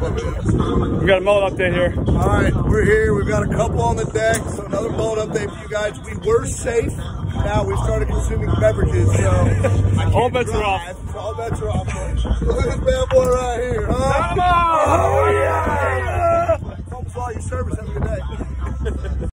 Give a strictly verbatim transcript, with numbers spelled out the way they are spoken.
We got a mullet update here. All right, we're here. We've got a couple on the deck, so another mullet update for you guys. We were safe. Now we've started consuming beverages, so I all bets drive, are off. So all bets are off. Look at this bad boy right here, huh? Come on! Oh yeah! Almost all your service. Have a good day.